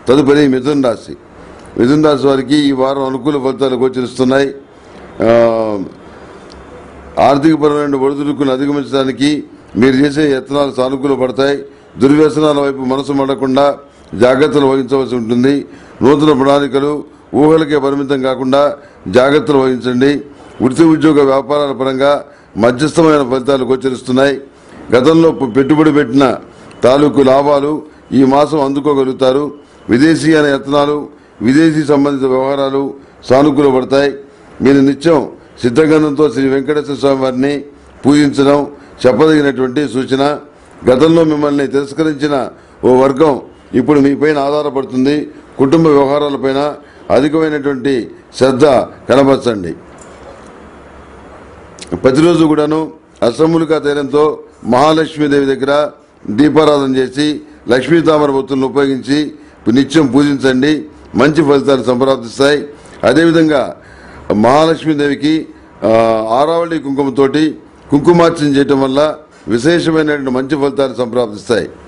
తదుపరి మిథున రాశి. మిథున రాశి వారికి ఈ వారం అనుకూల ఫలితాలు గోచరిస్తున్నాయి. ఆర్థికపరమైన ఒడిదుడుకులను అధిగమించడానికి మీరు చేసే యత్నాలు సానుకూల పడతాయి. దుర్వ్యసనాల వైపు మనసు మడకుండా జాగ్రత్తలు వహించవలసి ఉంటుంది. నూతన ప్రణాళికలు ఊహలకే పరిమితం కాకుండా జాగ్రత్తలు వహించండి. వృత్తి ఉద్యోగ వ్యాపారాల పరంగా మధ్యస్థమైన ఫలితాలు గోచరిస్తున్నాయి. గతంలో పెట్టుబడి పెట్టిన తాలూకు లాభాలు ఈ మాసం అందుకోగలుగుతారు. విదేశీయాన యత్నాలు విదేశీ సంబంధిత వ్యవహారాలు సానుకూల పడతాయి. మీరు నిత్యం సిద్ధగంధంతో శ్రీ వెంకటేశ్వర స్వామి వారిని పూజించడం చెప్పదగినటువంటి సూచన. గతంలో మిమ్మల్ని తిరస్కరించిన ఓ వర్గం ఇప్పుడు మీపైన ఆధారపడుతుంది. కుటుంబ వ్యవహారాలపైన అధికమైనటువంటి శ్రద్ధ కనబరచండి. ప్రతిరోజు కూడాను అష్టములికా తైలంతో మహాలక్ష్మీదేవి దగ్గర దీపారాధన చేసి లక్ష్మీ తామర ఒత్తులను ఉపయోగించి నిత్యం పూజించండి. మంచి ఫలితాలు సంప్రాప్తిస్తాయి. అదేవిధంగా మహాలక్ష్మీదేవికి ఆరావళి కుంకుమతోటి కుంకుమార్చన చేయటం వల్ల విశేషమైనటువంటి మంచి ఫలితాలు సంప్రాప్తిస్తాయి.